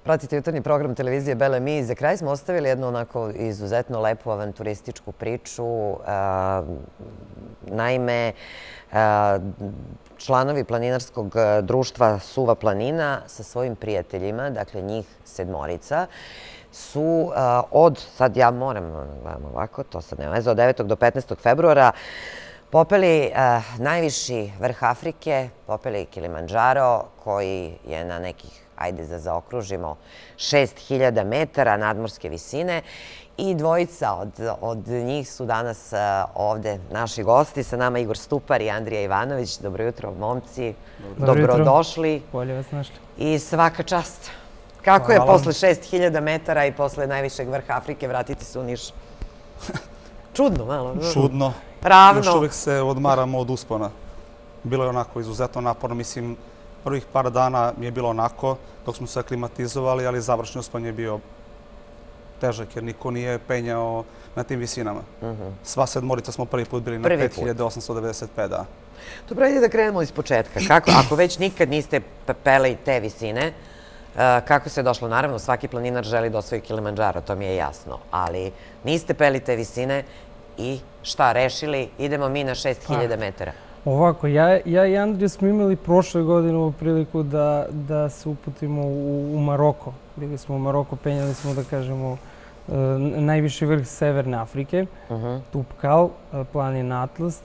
Pratite jutarnji program televizije Bele Mi. Za kraj smo ostavili jednu onako izuzetno lepu avanturističku priču. Naime, članovi planinarskog društva Suva planina sa svojim prijateljima, dakle njih 7, su sad ja moram, gledam ovako, to sad nema veze, od 9. do 15. februara popeli najviši vrh Afrike, popeli Kilimandžaro, koji je na nekih, ajde da zaokružimo, 6000 metara nadmorske visine. I dvojica od njih su danas ovde naši gosti. Sa nama Igor Stupar i Andrija Ivanović. Dobro jutro, momci. Dobrodošli. Bolje vas našli. I svaka čast. Kako je posle 6000 metara i posle najvišeg vrha Afrike vratiti se u Niš? Čudno malo. Čudno. Ravno. Još uvijek se odmaramo od uspona. Bilo je onako izuzetno naporno. Mislim, prvih par dana je bilo onako, dok smo se aklimatizovali, ali završni uspon je bio težak jer niko nije penjao na tim visinama. Sva 7 smo prvi put bili na 5895, da. Dobro, ajde da krenemo iz početka. Ako već nikad niste peli te visine, kako se došlo? Naravno, svaki planinar želi da osvoji Kilimandžaro, to mi je jasno. Ali niste peli te visine i šta, rešili? Idemo mi na 6000 metara. Ovako, ja i Andrija smo imali prošle godine ovu priliku da se uputimo u Maroko. Bili smo u Maroko, penjali smo, da kažemo, najviši vrh Severne Afrike, Tupkal, planin Atlas,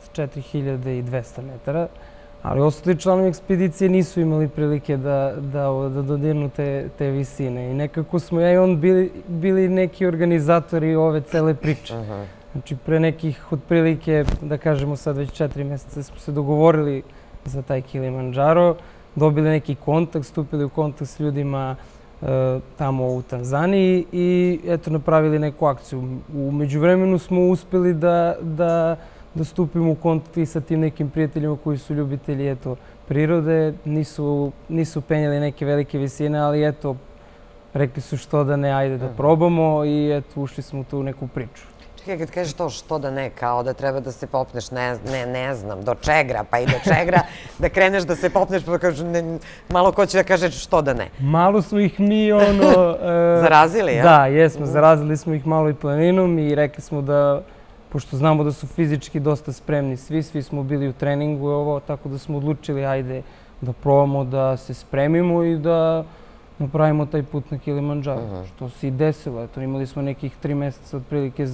4200 metara. Ali ostali članovi ekspedicije nisu imali prilike da dodirnu te visine. I nekako smo ja i on bili neki organizatori ove cele priče. Znači, pre nekih otprilike, da kažemo sad već 4 mjeseca, smo se dogovorili za taj Kilimandžaro, dobili neki kontakt, stupili u kontakt s ljudima tamo u Tanzaniji i eto, napravili neku akciju. U međuvremenu smo uspeli da stupimo u kontakt i sa tim nekim prijateljima koji su ljubitelji prirode. Nisu penjali neke velike visine, ali eto, rekli su što da ne, ajde da probamo i eto, ušli smo u tu neku priču. Čekaj, kad kažeš to što da ne, kao da treba da se popneš, ne znam, do Čegra, pa i do Čegra, da kreneš da se popneš, pa kažu, malo ko će da kaže što da ne. Malo smo ih mi, zarazili, ja? Da, jesmo, zarazili smo ih malo i planinom i rekli smo da, pošto znamo da su fizički dosta spremni svi smo bili u treningu, tako da smo odlučili, ajde, da probamo da se spremimo i da napravimo taj put na Kilimandžaro, što se i desilo. Imali smo nekih 3 mjeseca otprilike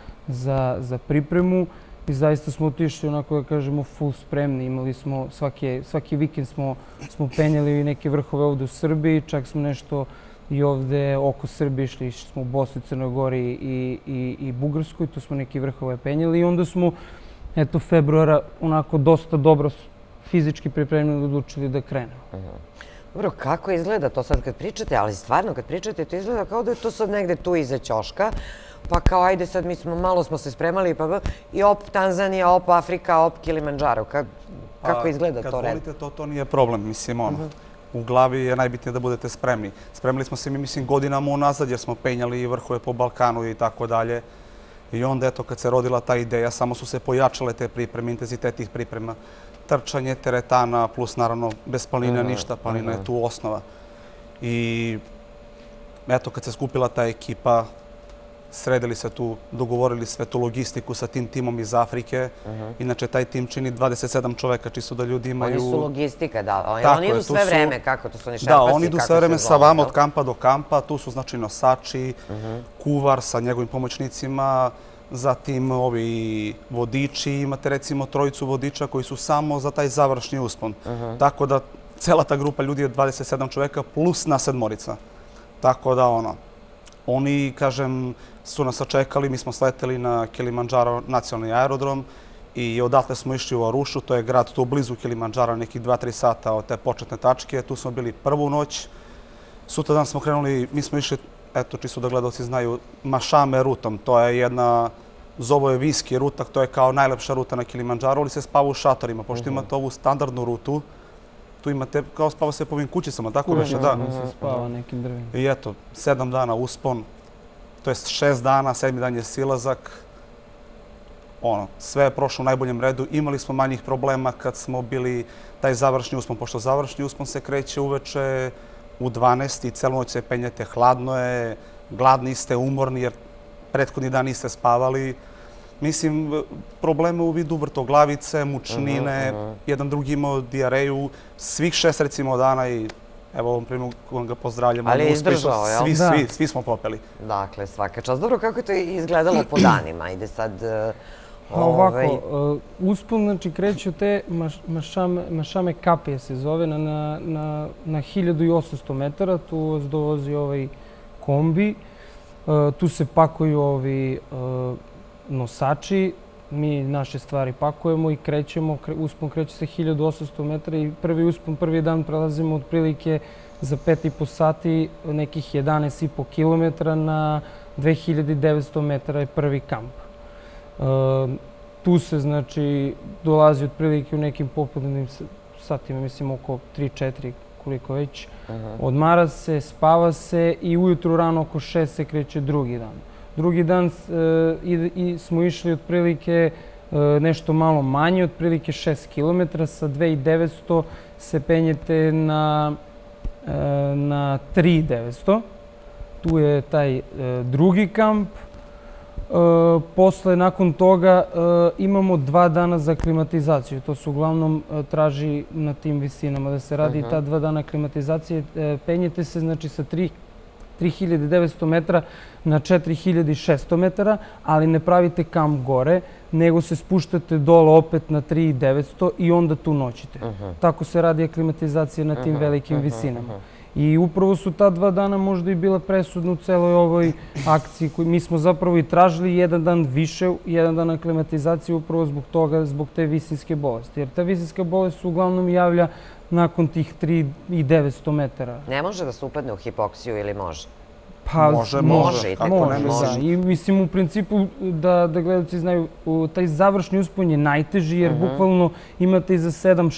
za pripremu i zaista smo otišli, onako da kažemo, full spremni. Imali smo, svaki vikend smo penjali neke vrhove ovde u Srbiji, čak smo nešto i ovde oko Srbije išli smo u Bosni, Crnoj Gori i Bugarskoj, tu smo neke vrhove penjali i onda smo, eto, februara onako dosta dobro fizički pripremljeni odlučili da krenemo. Dobro, kako izgleda to sad kad pričate, ali stvarno kad pričate to izgleda kao da je to sad negde tu iza ćoška, pa kao ajde sad mi malo smo se spremali i op Tanzanija, op Afrika, op Kilimandžaro. Kako izgleda to red? Kad volite to nije problem, mislim u glavi je najbitnije da budete spremni. Spremili smo se mi, mislim, godinama unazad jer smo penjali vrhove po Balkanu i tako dalje. I onda, eto, kad se rodila ta ideja, samo su se pojačale te pripreme, intenzitet tih priprema. Trčanje, teretana, plus naravno bez planina ništa, planina je tu osnova. I eto, kad se skupila ta ekipa, sredili se tu, dogovorili sve tu logistiku sa tim timom iz Afrike. Inače, taj tim čini 27 čoveka, čisto da ljudi imaju... Oni su logistika, da. Oni idu sve vreme, kako to su oni šerpasi? Da, oni idu sve vreme sa vama od kampa do kampa. Tu su, znači, nosači, kuvar sa njegovim pomoćnicima, zatim ovi vodiči, imate recimo 3 vodiča koji su samo za taj završni uspon. Tako da cela ta grupa ljudi je 27 čoveka plus nas 7. Tako da oni, kažem, su nas sačekali, mi smo sleteli na Kilimandžaro nacionalni aerodrom i odatle smo išli u Arušu, to je grad tu blizu Kilimandžara, nekih 2-3 sata od te početne tačke. Tu smo bili prvu noć. Sutra dan smo krenuli, mi smo išli, eto, čisto da gledalci znaju, Mašame rutom. To je jedna, zovu je Viski ruta, to je kao najlepša ruta na Kilimandžaru, ali se spava u šatorima. Pošto imate ovu standardnu rutu, tu imate, kao spava se po ovim kućicama, tako veše, da. Se spava nekim drvima. I eto, 7 dana uspon, to je 6 dana, 7. dan je silazak. Sve je prošlo u najboljem redu. Imali smo manjih problema kad smo bili taj završni uspon, pošto završni uspon se kreće uveče u 12 i celu noć se penjete, hladno je, gladni ste, umorni jer prethodni dan niste spavali. Mislim, probleme u vidu vrtoglavice, mučnine, jedan drugi imao dijareju, svih 6 recimo dana i evo ovom prilikom ga pozdravljamo. Ali je izdržao, jel? Svi smo popeli. Dakle, svaka čast. Dobro, kako je to izgledalo po danima? Ide sad... Ovako, uspon, znači, kreće od te Mašame kapije se zove, na 1800 metara. Tu vas dovozi ovaj kombi. Tu se pakuju ovi nosači. Mi naše stvari pakujemo i krećemo. Uspon kreće sa 1800 metara i prvi uspon, prvi dan prelazimo otprilike za 5,5 sati, nekih 11,5 kilometara na 2900 metara je prvi kamp. Tu se, znači, dolazi otprilike u nekim popodnevnim satima, mislim oko 3-4, koliko već. Odmara se, spava se i ujutru rano oko 6 se kreće drugi dan. Drugi dan smo išli otprilike nešto malo manje, otprilike 6 km. Sa 2900 se penjete na 3.900. Tu je taj drugi kamp. Posle, nakon toga, imamo 2 dana za klimatizaciju. To se uglavnom traži na tim visinama da se radi ta 2 dana klimatizacije. Penjete se, znači, sa 3900 metara na 4600 metara, ali ne pravite kamp gore, nego se spuštate dole opet na 3900 i onda tu noćite. Tako se radi aklimatizacija na tim velikim visinama. I upravo su ta 2 dana možda i bila presudna u celoj ovoj akciji. Mi smo zapravo i tražili jedan dan više, jedan dan aklimatizacije upravo zbog toga, zbog te visinske bolesti. Jer ta visinska bolest se uglavnom javlja nakon tih 3900 metara. Ne može da se upadne u hipoksiju ili može? Pa, može. Kako ne može? I mislim, u principu, da gledalci znaju, taj završni uspon je najteži, jer bukvalno imate iza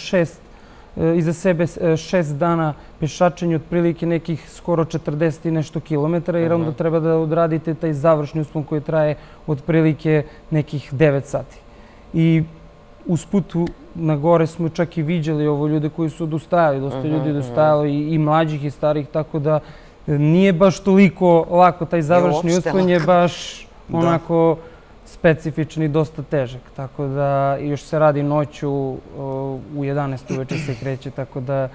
sebe 6 dana pešačenja, otprilike nekih skoro 40 i nešto kilometara, jer onda treba da odradite taj završni uspon koji traje otprilike nekih 9 sati. I usput na gore smo čak i viđali ovo ljude koji su odustajali, dosta ljudi je odustajalo i mlađih i starih, tako da nije baš toliko lako, taj završni uspon je baš onako specifičan i dosta težak. Tako da još se radi noću, u 11 uveče se kreće, tako da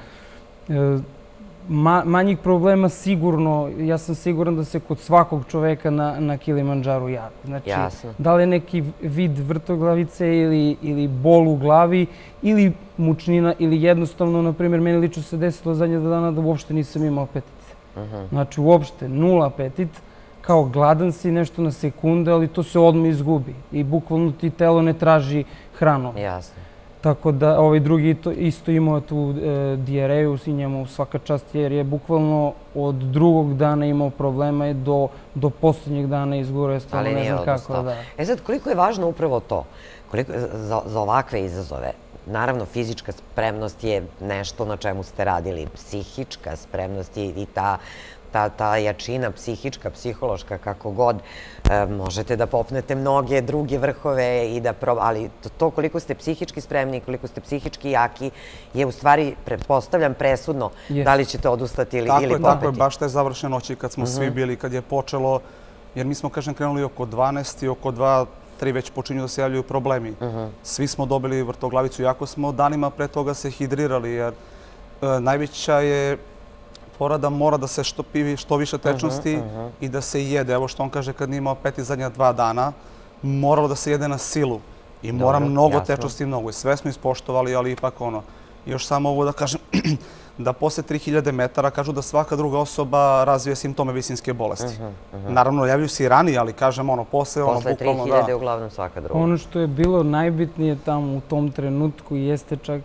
manjih problema sigurno, ja sam siguran da se kod svakog čoveka na Kilimandžaru javi. Znači, da li je neki vid vrtoglavice ili bol u glavi ili mučnina ili jednostavno, na primjer, meni lično se desilo zadnje dana da uopšte nisam imao apetit. Znači, uopšte, nula apetit, kao gladan si nešto na sekunde, ali to se odmah izgubi i bukvalno ti telo ne traži hranu. Jasno. Tako da ovaj drugi isto imao tu dijareju i njemu svaka čast, jer je bukvalno od drugog dana imao problema do posljednjeg dana izgurao. Ali nije odustao. Sad, koliko je važno upravo to za ovakve izazove? Naravno, fizička spremnost je nešto na čemu ste radili. Psihička spremnost i ta jačina, psihička, psihološka, kako god, možete da popnete mnoge druge vrhove, ali to koliko ste psihički spremni, koliko ste psihički jaki, je u stvari, pretpostavljam, presudno da li ćete odustati ili popeti. Tako je, baš te završne noći kad smo svi bili, kad je počelo, jer mi smo, kažem, krenuli oko 12 i oko 2-3 već počinju da se javljaju problemi. Svi smo dobili vrtoglavicu, iako smo danima pre toga se hidrirali, jer najveća je fora da mora da se pivi što više tečnosti i da se jede. Evo što on kaže, kad nije imao apetit zadnja 2 dana, moralo da se jede na silu i mora mnogo tečnosti i mnogo. I sve smo ispoštovali, ali ipak ono. Još samo ovo da kažem, da posle 3000 metara kažu da svaka druga osoba razvije simptome visinske bolesti. Naravno, javljaju se i ranije, ali kažem ono, posle ono, bukvalno da... Posle 3000 uglavnom svaka druga. Ono što je bilo najbitnije tamo u tom trenutku jeste čak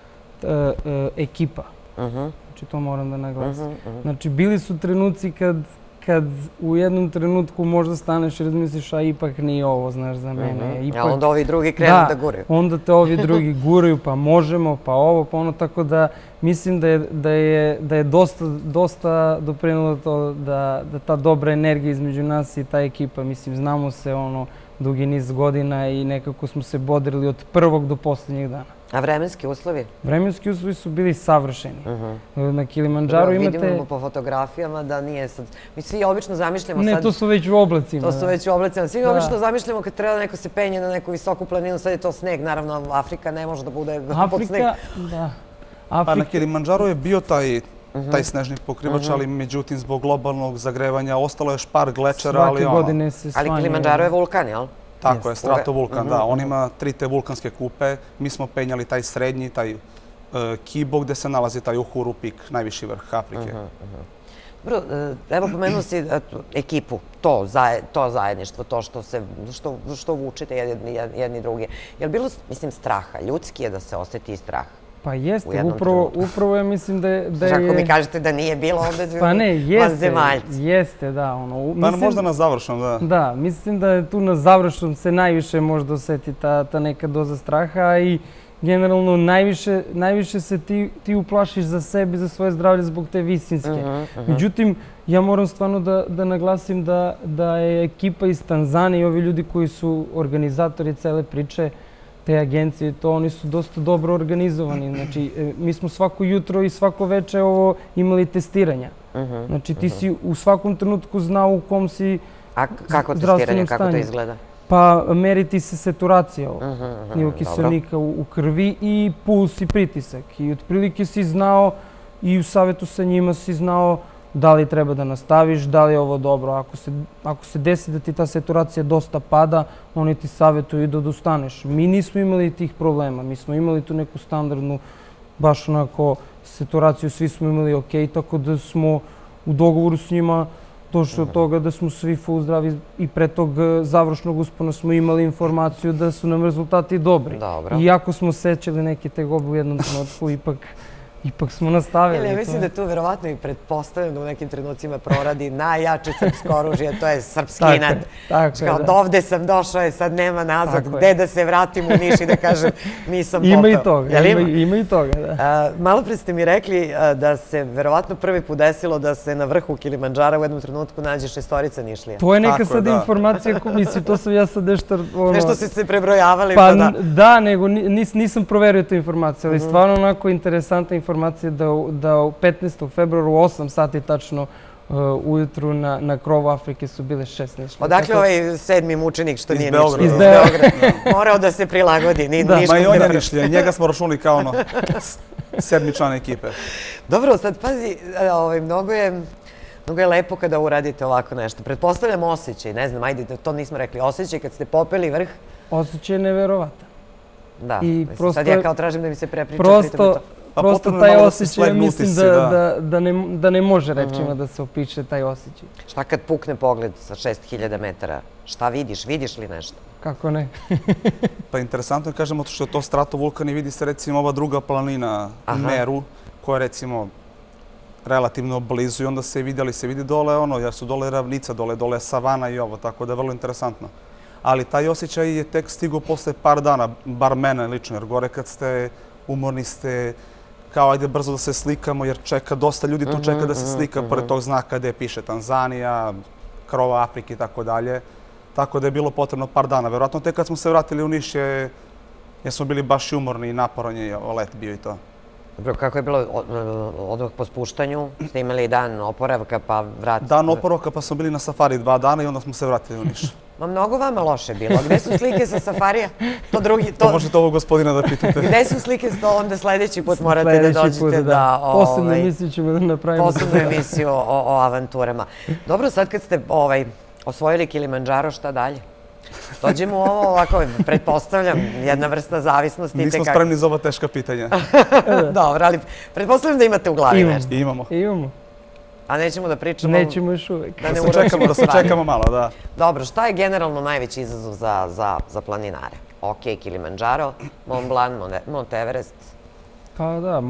ekipa. Znači, to moram da naglasim. Znači, bili su trenuci kad u jednom trenutku možda staneš i razmisliš, a ipak nije ovo, znaš, za mene. A onda ovi drugi krenu da guraju. Onda te ovi drugi guraju, pa možemo, pa ovo, pa ono, tako da mislim da je dosta doprinilo to da ta dobra energija između nas i ta ekipa, mislim, znamo se ono dugi niz godina i nekako smo se bodrili od prvog do posljednjeg dana. A vremenski uslovi? Vremenski uslovi su bili savršeni. Na Kilimandžaru imate... Vidimo po fotografijama da nije sad... Mi svi obično zamišljamo sad... Ne, to su već u oblacima. To su već u oblacima. Svi obično zamišljamo kad treba neko se penje na neku visoku planinu, sad je to sneg. Naravno, Afrika ne može da bude pod sneg. Afrika, da. Pa na Kilimandžaru je bio taj snežni pokrivač, ali međutim zbog globalnog zagrevanja ostalo je još par glečera, ali Svake godine se smanjuje. Ali Kilimandžaro je vulkan, jel? Tako je, stratovulkan, da. On ima 3 te vulkanske kupe. Mi smo penjali taj srednji, taj Kibo, gde se nalazi taj Uhuru pik, najviši vrh Afrike. Dobro, evo pomenuo si ekipu, to zajedništvo, to što vučete jedni drugi. Je li bilo, mislim, straha? Ljudski je da se osjeti strah? Pa jeste, upravo ja mislim da je... Ako mi kažete da nije bilo ovdje pa ne, jeste, da. Pa možda na završnom, da. Da, mislim da je tu na završnom se najviše možda osjeti ta neka doza straha i generalno najviše se ti uplašiš za sebe, za svoje zdravlje zbog te visinske. Međutim, ja moram stvarno da naglasim da je ekipa iz Tanzanije i ovi ljudi koji su organizatori cele priče, te agencije, to oni su dosta dobro organizovani. Znači, mi smo svako jutro i svako veče ovo imali testiranja. Znači, ti si u svakom trenutku znao u kom si kako testiranje, kako to izgleda? Pa meriti se saturacija nivo kiselnika u krvi i puls i pritisak. I otprilike si znao i u savjetu sa njima si znao da li treba da nastaviš, da li je ovo dobro. Ako se desi da ti ta saturacija dosta pada, oni ti savjetuju da odustaneš. Mi nismo imali tih problema. Mi smo imali tu neku standardnu, baš onako, saturaciju, svi smo imali ok, tako da smo u dogovoru s njima došli od toga da smo svi full zdravi i pre tog završnog uspona smo imali informaciju da su nam rezultati dobri. Iako smo sećali neke tegobe u jednom trenutku, ipak smo nastavili. Ja mislim da tu verovatno i pretpostavljam da u nekim trenucima proradi najjače srpsko oružje, to je srpski inat. Kao da ovde sam došao, sad nema nazad, gde da se vratim u Niš i da kažem nisam potao. Ima i toga, da. Malo pre ste mi rekli da se verovatno prvi put desilo da se na vrhu Kilimandžara u jednom trenutku nađe 6 Nišlija. To je neka sad informacija, mislim, to sam ja sad nešto... Nešto ste se prebrojavali. Pa da, nego nisam proverio tu informaciju, ali stvarno onako interesantna informacija da u 15. februaru u 8 sati tačno ujutru na krovu Afrike su bile 6 Nišlija. Odakle ovaj 7. mučenik što nije Nišlija? Iz Beograda. Morao da se prilagodi. Ma i on je Nišlija, njega smo računali kao ono 7. član ekipe. Dobro, sad pazi, mnogo je lepo kada uradite ovako nešto. Pretpostavljam osjećaj, ne znam, ajde, to nismo rekli, osjećaj kad ste popeli vrh. Osjećaj je neverovatan. Da, sad ja kao tražim da mi se prepriča. Prosto taj osjećaj, mislim da ne može rečima da se opiše taj osjećaj. Šta kad pukne pogled sa 6000 metara? Šta vidiš? Vidiš li nešto? Kako ne? Pa interesantno je, kažemo, što je to stratovulkan i vidi se recimo ova druga planina Meru, koja je recimo relativno blizu i onda se vidi dole ono, jer su dole ravnica, dole savana i ovo, tako da je vrlo interesantno. Ali taj osjećaj je tek stigao posle par dana, bar mene lično, jer gore kad ste umorni ste, kao ajde brzo da se slikamo, jer dosta ljudi tu čeka da se slika pored tog znaka gde piše Tanzanija, krova Afrike i tako dalje. Tako da je bilo potrebno par dana. Verovatno tek kad smo se vratili u Niš jer smo bili baš i umorni i naporan je let bio i to. Dobro, kako je bilo odmah po spuštanju? Ste imali dan oporavka pa vratili? Dan oporavka pa smo bili na safari 2 dana i onda smo se vratili u Niš. Ma mnogo vama loše bilo. Gde su slike sa safarija? To možete ovog gospodina da pitate. Gde su slike? Onda sledeći put morate da dođete da... Posebnu emisiju ćemo da napravimo. Posebnu emisiju o avanturama. Dobro, sad kad ste osvojili Kilimandžaro, šta dalje? Dođemo u ovo ovako, pretpostavljam, jedna vrsta zavisnosti. Nismo spremni za ova teška pitanja. Dobro, ali pretpostavljam da imate u glavi nešto. Imamo. A nećemo da pričamo... Nećemo još uvek. Da se čekamo malo, da. Dobro, šta je generalno najveći izazov za planinare? Ok, Kilimandžaro, Mont Blanc, Mont Everest. Pa da,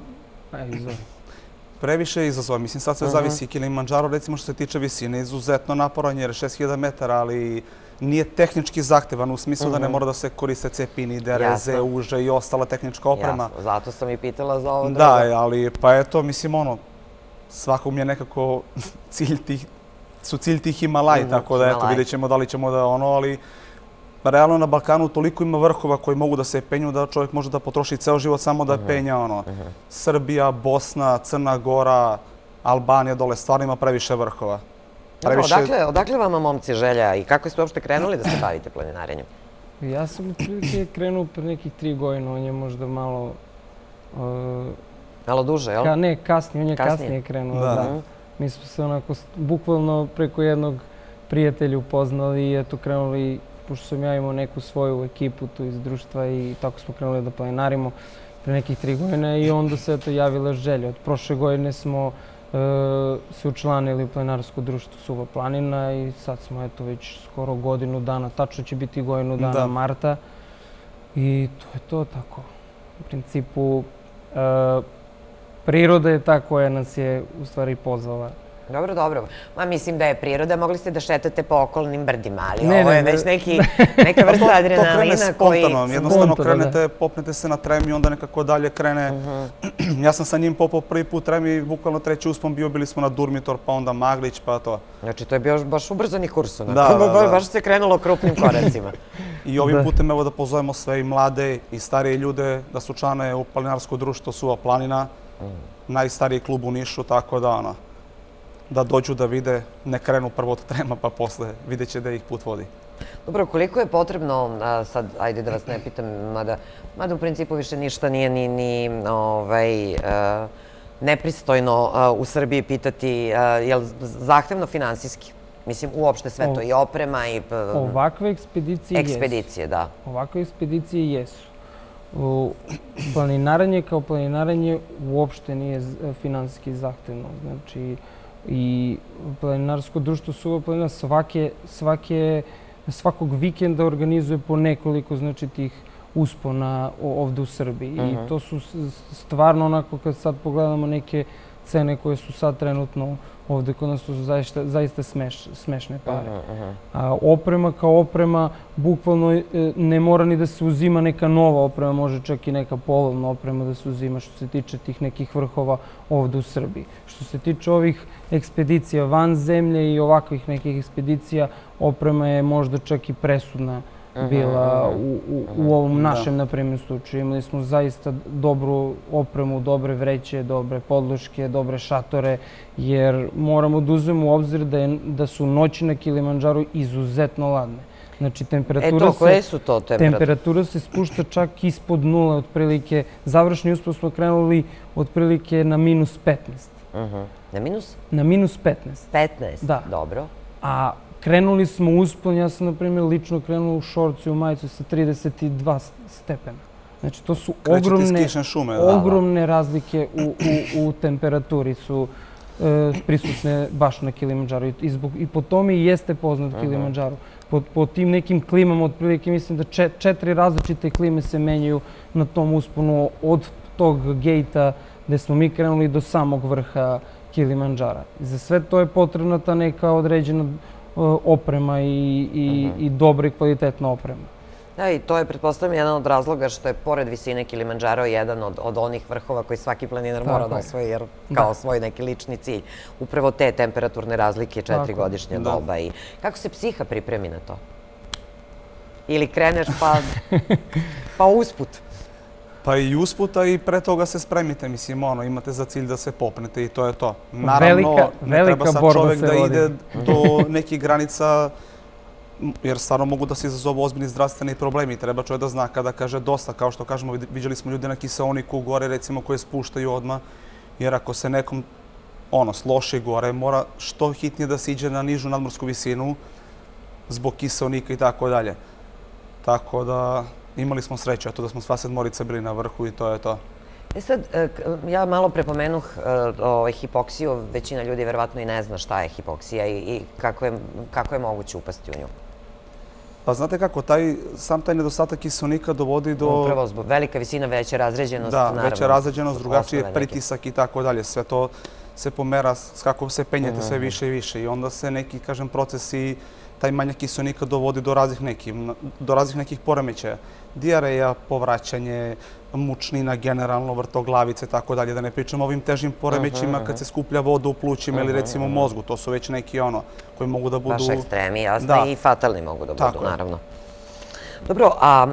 previše je izazova. Mislim, sad sve zavisi. Kilimandžaro, recimo što se tiče visine, izuzetno naporan jer je 6000 metara, ali nije tehnički zahtevan u smislu da ne mora da se koriste cepini, dereze, uže i ostala tehnička oprema. Jasno, zato sam i pitala za ovo. Da, ali pa eto, mislim, svakog mi je nekako cilj tih Himalaji, tako da eto, vidjet ćemo da li ćemo da ali realno na Balkanu toliko ima vrhova koji mogu da se penju da čovjek može da potroši ceo život samo da penja, Srbija, Bosna, Crna Gora, Albanija, dole stvarno ima previše vrhova. Odakle vama, momci, želja i kako ste uopšte krenuli da se bavite planinarenjem? Ja sam otprilike krenuo pre nekih 3 godine, on je možda malo... Malo duže, jel? Ne, kasnije, on je kasnije krenuo, da. Mi smo se onako bukvalno preko jednog prijatelja upoznali i eto krenuli, pošto sam ja imao neku svoju ekipu tu iz društva i tako smo krenuli da planinarimo pre nekih 3 godine i onda se eto javila želja. Od prošle godine smo se učlanili u planinarsko društvo Suva planina i sad smo eto već skoro godinu dana, tačno će biti godinu dana marta i to je to tako. U principu, priroda je ta koja nas je u stvari pozvala. Dobro, dobro. Ma mislim da je priroda, mogli ste da šetate po okolnim brdima, ali ovo je već neka vrsta adrenalina koji... To krene spontano, jednostavno krenete, popnete se na trem i onda nekako dalje krene. Ja sam sa njim popao prvi put trem i bukvalno 3. uspon bili smo na Durmitor, pa onda Maglić, pa to. Znači, to je bio baš ubrzani kurs, baš se krenulo krupnim koracima. I ovim putem evo da pozovemo sve i mlade i starije ljude da se učlane u planinarsko društvo Suva planina, najstariji klub u Nišu, tako da dođu da vide, ne krenu prvo od trema pa posle vidjet će da ih put vodi. Dobro, koliko je potrebno, sad ajde da vas ne pitam, mada u principu više ništa nije ni nepristojno u Srbiji pitati, je li zahtevno finansijski? Mislim, uopšte sve to, i oprema i... Ovakve ekspedicije jesu. Ekspedicije, da. Ovakve ekspedicije jesu. Planinaranje kao planinaranje uopšte nije finansijski zahtevno. Znači, i planinarsko društvo Suva planina svakog vikenda organizuje po nekoliko tih uspona ovde u Srbiji. I to su stvarno onako, kad sad pogledamo neke cene koje su sad trenutno ovde kod nas, su zaista smešne pare. Oprema kao oprema, bukvalno ne mora ni da se uzima neka nova oprema, može čak i neka polovna oprema da se uzima što se tiče tih nekih vrhova ovde u Srbiji. Što se tiče ovih ekspedicija van zemlje i ovakvih nekih ekspedicija, oprema je možda čak i presudna bila u ovom našem, na primjer, slučaju. Imali smo zaista dobru opremu, dobre vreće, dobre podloške, dobre šatore, jer moramo da uzmemo u obzir da su noći na Kilimandžaru izuzetno ladne. Znači, temperatura se spušta čak ispod nula, otprilike. Završni uspon smo krenuli otprilike na -15. Na minus? Na -15. 15? Da. Dobro. A krenuli smo uspon, ja sam, na primjer, lično krenuo u šorcu i u majicu sa 32 stepena. Znači, to su ogromne razlike u temperaturi su prisutne baš na Kilimandžaru. I po tome i jeste poznat Kilimandžaru. Po tim nekim klimama, otprilike, mislim da 4 različite klime se menjaju na tom usponu od tog gejta gde smo mi krenuli do samog vrha Kilimandžara. Za sve to je potrebna ta neka određena oprema i dobra i kvalitetna oprema. Da, i to je, pretpostavljam, jedan od razloga što je, pored visine Kilimandžaro, jedan od onih vrhova koji svaki planinar mora da osvoji, jer kao svoj neki lični cilj. Upravo te temperaturne razlike, 4-godišnja doba. I kako se psiha pripremi na to? Ili kreneš pa usput? Pa i usputa i pre toga se spremite, mislim, imate za cilj da se popnete i to je to. Naravno, ne treba sad čovek da ide do nekih granica, jer stvarno mogu da se izazovu ozbiljni zdravstveni problemi. Treba čovjek da zna kada kaže dosta, kao što kažemo, viđali smo ljude na kiseoniku gore, recimo, koje spuštaju odmah, jer ako se nekom sloši gore, mora što hitnije da se iđe na nižu nadmorsku visinu zbog kiseonika i tako dalje. Tako da imali smo sreće, a to da smo sva 7 bili na vrhu i to je to. Sad, ja malo prepomenuh hipoksiju, većina ljudi verovatno i ne zna šta je hipoksija i kako je moguće upasti u nju. Pa znate kako, sam taj nedostatak kiseonika dovodi do... Upravo, velika visina, veća razređenost, naravno. Da, veća razređenost, drugačiji pritisak i tako dalje. Sve to se pomera kako se penjete sve više i više i onda se neki, kažem, procesi, taj manjak kiseonika dovodi do raznih nekih poremećaja. Dijareja, povraćanje, mučnina generalno, vrtoglavice i tako dalje. Da ne pričamo o ovim težim poremećima kad se skuplja voda u plućima ili recimo u mozgu. To su već neki koji mogu da budu... Baš ekstremi, jasno, i fatalni mogu da budu, naravno. Dobro, a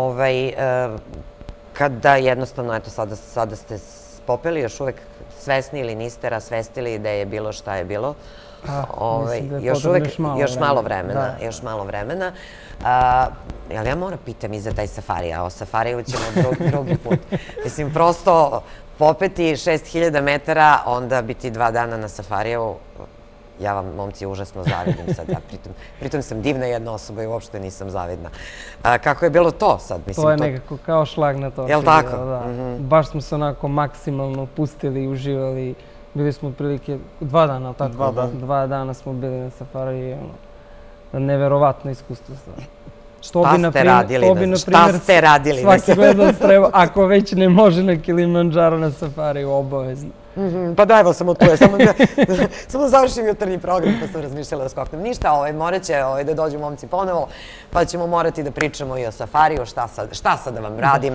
kada jednostavno, eto, sada ste popeli još uvek svesni ili niste rasvestili da je bilo šta je bilo? Mislim da je potrebno Još malo vremena. Jel ja moram pitam i za taj safari, a o safariju ćemo drugi put. Mislim, prosto popeti 6000 metara, onda biti 2 dana na safariju, ja vam, momci, užasno zavidim sad. Ja pritom sam divna jedna osoba i uopšte nisam zavidna. Kako je bilo to sad? To je nekako kao šlag na torti. Jel' tako? Baš smo se onako maksimalno pustili i uživali. Bili smo otprilike 2 dana, ali tako? 2 dana smo bili na safariju. Neverovatno iskustvo. Šta ste radili? Svaki gledalac treba, ako već ne može na Kilimandžaro na safariju, obavezno. Pa da, evo samo tu je. Samo završim jutarnji program pa sam razmišljala da skoknem. Ništa, morat će da dođu momci ponovo, pa ćemo morati da pričamo i o safariju, šta sad da vam radim.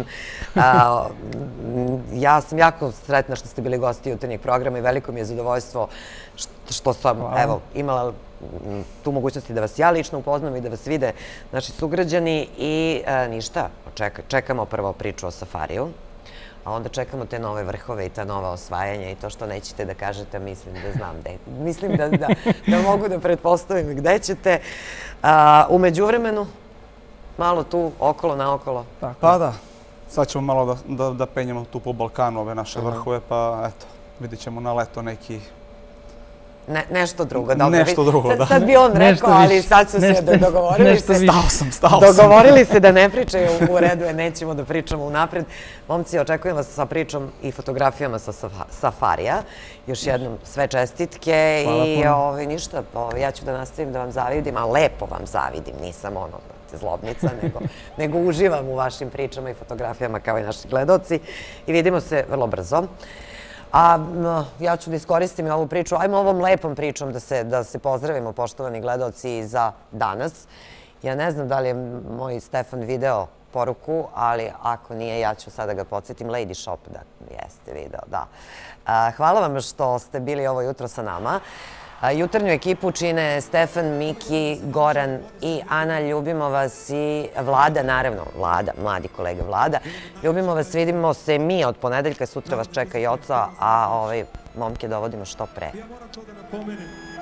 Ja sam jako sretna što ste bili gosti jutarnjeg programa i veliko mi je zadovoljstvo što sam, evo, imala tu mogućnosti da vas ja lično upoznam i da vas vide naši sugrađani i ništa, čekamo prvo priču o safariju, a onda čekamo te nove vrhove i ta nova osvajanja i to što nećete da kažete, mislim da znam gde. Mislim da mogu da pretpostavim gde ćete. Umeđu vremenu, malo tu, okolo, naokolo. Pa da, sad ćemo malo da penjemo tu po Balkanu ove naše vrhove, pa eto, vidit ćemo na leto neki... Nešto drugo, dobro. Nešto drugo, da. Sad bi on rekao, ali sad su se dogovorili se. Stao sam. Dogovorili se da ne pričaju u redu, jer nećemo da pričamo unapred. Momci, očekujem vas sa pričom i fotografijama sa safarija. Još jednom sve čestitke i ništa, ja ću da nastavim da vam zavidim, a lepo vam zavidim, nisam zlobnica, nego uživam u vašim pričama i fotografijama kao i naši gledaoci i vidimo se vrlo brzo. A ja ću da iskoristim i ovu priču, ajmo ovom lepom pričom da se pozdravimo, poštovani gledaoci, za danas. Ja ne znam da li je moj Stefan video poruku, ali ako nije, ja ću sada ga podsjetim. Lady Shop, da, jeste video, da. Hvala vam što ste bili ovo jutro sa nama. Jutarnju ekipu čine Stefan, Miki, Goran i Ana. Ljubimo vas i Vlada, naravno, Vlada, mladi kolega Vlada. Ljubimo vas, vidimo se mi od ponedeljka, sutra vas čeka i oca, a momke dovodimo što pre.